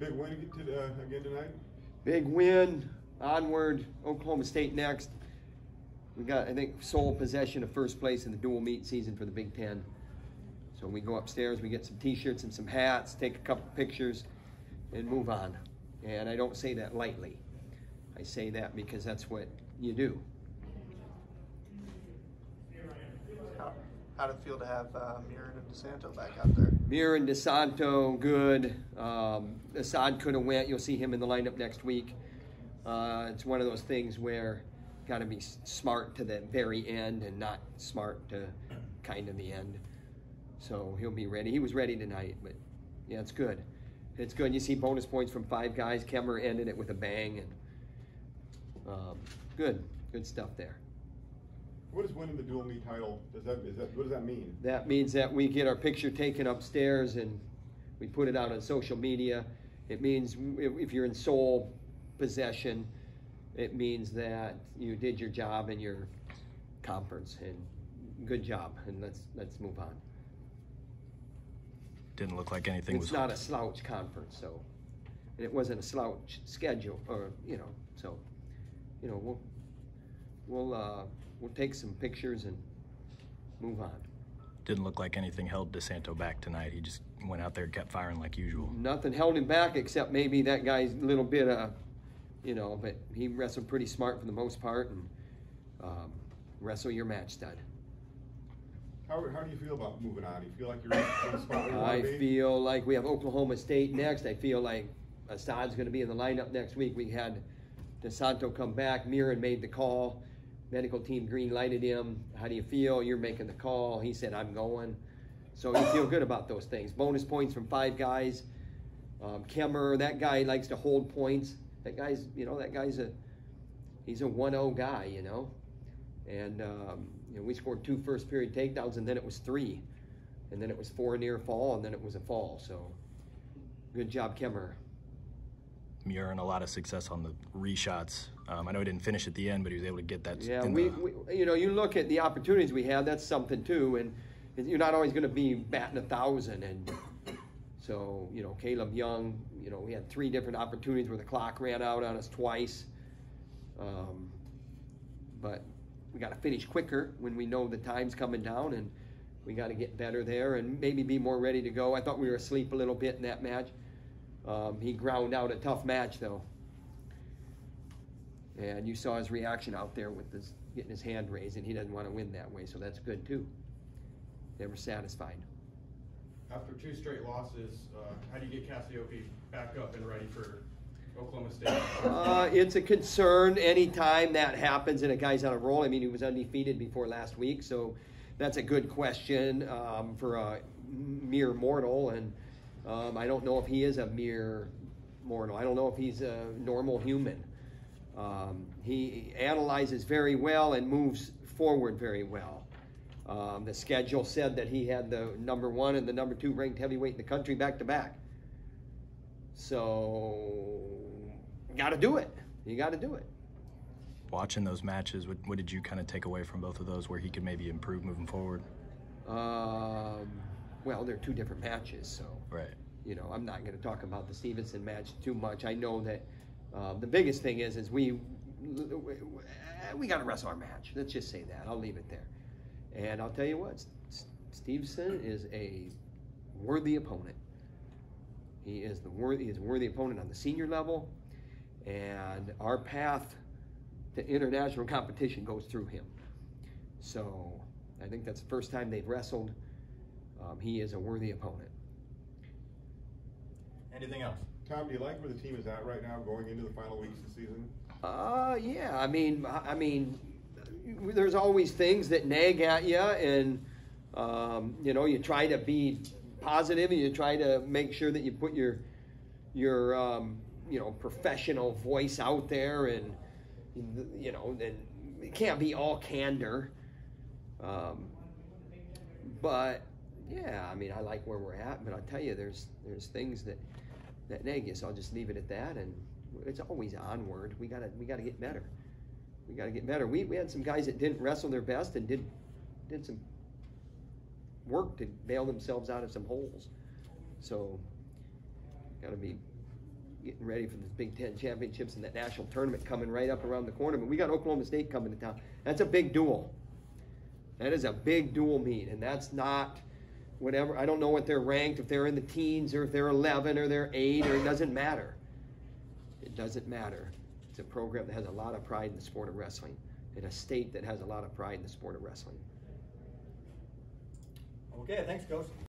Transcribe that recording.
Big win again tonight? Big win, onward, Oklahoma State next. We got, I think, sole possession of first place in the dual meet season for the Big Ten. So we go upstairs, we get some t-shirts and some hats, take a couple pictures, and move on. And I don't say that lightly. I say that because that's what you do. How did it feel to have Muir and DeSanto back out there? Muir and DeSanto, good. Assad could have went. You'll see him in the lineup next week. It's one of those things where got to be smart to the very end and not smart to kind of the end. So he'll be ready. He was ready tonight, but yeah, it's good. It's good. You see bonus points from 5 guys. Kemmer ended it with a bang, and good stuff there. What does winning the dual meet title, what does that mean? That means that we get our picture taken upstairs and we put it out on social media. It means if you're in sole possession, it means that you did your job in your conference, and good job, and let's move on. Didn't look like anything was... It's not a slouch conference, so, and it wasn't a slouch schedule, or, so, we'll take some pictures and move on. Didn't look like anything held DeSanto back tonight. He just went out there and kept firing like usual. Nothing held him back except maybe that guy's little bit of, but he wrestled pretty smart for the most part, and wrestle your match stud. How do you feel about moving on? Do you feel like you're in the spot where you want to be? I feel like we have Oklahoma State next. I feel like Assad's going to be in the lineup next week. We had DeSanto come back. Mirren made the call. Medical team green lighted him. How do you feel? You're making the call. He said, I'm going. So you feel good about those things. Bonus points from 5 guys. Kemmer, that guy likes to hold points. That guy's, he's a 1-0 guy, And, we scored 2 first period takedowns, and then it was 3. And then it was 4 near fall, and then it was a fall. So good job, Kemmer. Muir and a lot of success on the reshots. I know he didn't finish at the end, but he was able to get that. Yeah, you look at the opportunities we had. That's something too, and you're not always going to be batting 1,000. And so, Caleb Young, we had 3 different opportunities where the clock ran out on us twice. But we got to finish quicker when we know the time's coming down, and we got to get better there and maybe be more ready to go. I thought we were asleep a little bit in that match. He ground out a tough match, though. And you saw his reaction out there with getting his hand raised, and he doesn't want to win that way, so that's good, too. Never satisfied. After 2 straight losses, how do you get Cassiope back up and ready for Oklahoma State? It's a concern anytime that happens and a guy's on a roll. I mean, he was undefeated before last week, so that's a good question for a mere mortal, and I don't know if he is a mere mortal. I don't know if he's a normal human. He analyzes very well and moves forward very well. The schedule said that he had the #1 and the #2 ranked heavyweight in the country back-to-back. So, you got to do it. You got to do it. Watching those matches, what did you kind of take away from both of those where he could maybe improve moving forward? Well, they're 2 different matches, so. Right. I'm not going to talk about the Stevenson match too much. I know that the biggest thing is we got to wrestle our match. Let's just say that. I'll leave it there. And I'll tell you what, Stevenson is a worthy opponent. He is a worthy opponent on the senior level, and our path to international competition goes through him. So I think that's the first time they've wrestled. He is a worthy opponent. Anything else? Tom, do you like where the team is at right now going into the final weeks of the season? Yeah. I mean, there's always things that nag at you, and you try to be positive, and you try to make sure that you put your professional voice out there, and then it can't be all candor. But yeah, I mean, I like where we're at, but I'll tell you, there's things that nag you, so I'll just leave it at that, and it's always onward. We gotta get better. We gotta get better. We had some guys that didn't wrestle their best and did some work to bail themselves out of some holes. So gotta be getting ready for the Big Ten championships and that national tournament coming right up around the corner. But we got Oklahoma State coming to town. That's a big duel. That is a big dual meet, and that's not whatever. I don't know what they're ranked, if they're in the teens or if they're 11 or they're 8, or it doesn't matter. It doesn't matter. It's a program that has a lot of pride in the sport of wrestling, in a state that has a lot of pride in the sport of wrestling. Okay, thanks, Coach.